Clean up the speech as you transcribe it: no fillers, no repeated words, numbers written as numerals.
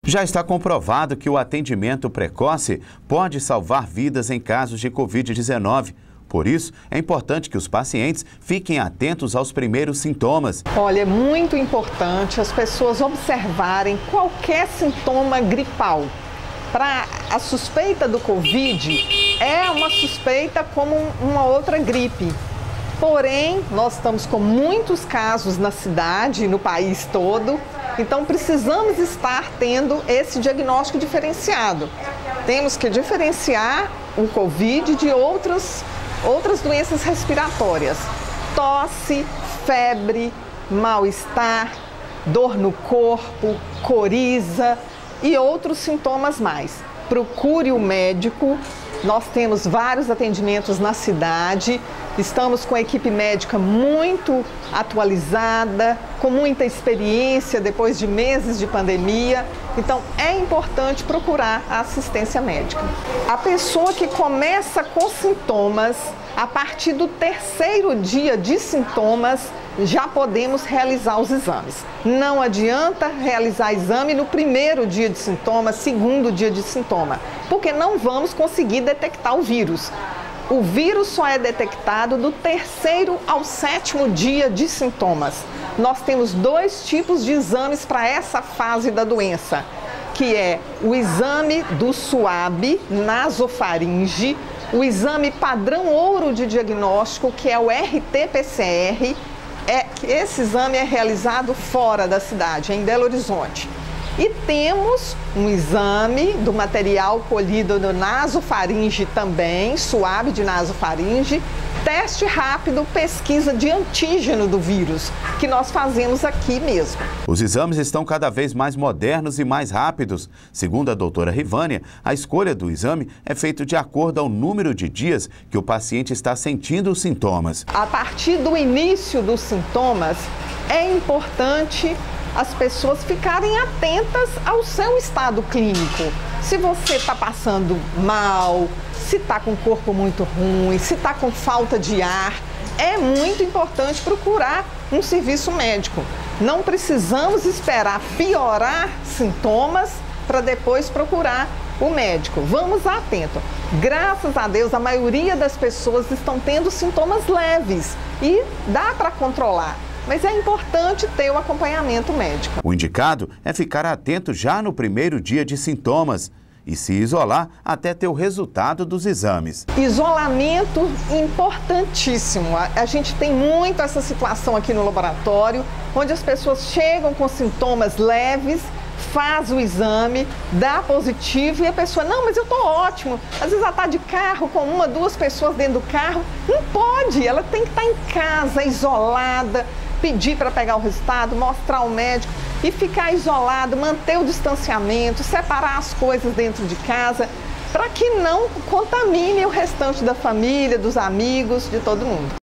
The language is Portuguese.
Já está comprovado que o atendimento precoce pode salvar vidas em casos de Covid-19. Por isso, é importante que os pacientes fiquem atentos aos primeiros sintomas. Olha, é muito importante as pessoas observarem qualquer sintoma gripal. Para a suspeita do Covid, é uma suspeita como uma outra gripe. Porém, nós estamos com muitos casos na cidade, no país todo, então precisamos estar tendo esse diagnóstico diferenciado. Temos que diferenciar o Covid de outras doenças respiratórias. Tosse, febre, mal-estar, dor no corpo, coriza e outros sintomas mais. Procure o médico. Nós temos vários atendimentos na cidade, estamos com a equipe médica muito atualizada, com muita experiência depois de meses de pandemia, então é importante procurar a assistência médica. A pessoa que começa com sintomas, a partir do terceiro dia de sintomas, já podemos realizar os exames. Não adianta realizar exame no primeiro dia de sintoma, segundo dia de sintoma, porque não vamos conseguir detectar o vírus. O vírus só é detectado do terceiro ao sétimo dia de sintomas. Nós temos dois tipos de exames para essa fase da doença, que é o exame do SWAB nasofaringe, o exame padrão ouro de diagnóstico, que é o RT-PCR. Esse exame é realizado fora da cidade, em Belo Horizonte. E temos um exame do material colhido no nasofaringe também, SWAB de nasofaringe, teste rápido, pesquisa de antígeno do vírus, que nós fazemos aqui mesmo. Os exames estão cada vez mais modernos e mais rápidos. Segundo a doutora Rivânia, a escolha do exame é feita de acordo ao número de dias que o paciente está sentindo os sintomas. A partir do início dos sintomas, é importante as pessoas ficarem atentas ao seu estado clínico. Se você está passando mal, se está com o corpo muito ruim, se está com falta de ar, é muito importante procurar um serviço médico. Não precisamos esperar piorar sintomas para depois procurar o médico. Vamos atento. Graças a Deus, a maioria das pessoas estão tendo sintomas leves e dá para controlar. Mas é importante ter o acompanhamento médico. O indicado é ficar atento já no primeiro dia de sintomas e se isolar até ter o resultado dos exames. Isolamento importantíssimo. A gente tem muito essa situação aqui no laboratório, onde as pessoas chegam com sintomas leves, faz o exame, dá positivo e a pessoa, não, mas eu tô ótimo. Às vezes ela tá de carro com uma, duas pessoas dentro do carro. Não pode, ela tem que estar em casa, isolada, pedir para pegar o resultado, mostrar ao médico e ficar isolado, manter o distanciamento, separar as coisas dentro de casa, para que não contamine o restante da família, dos amigos, de todo mundo.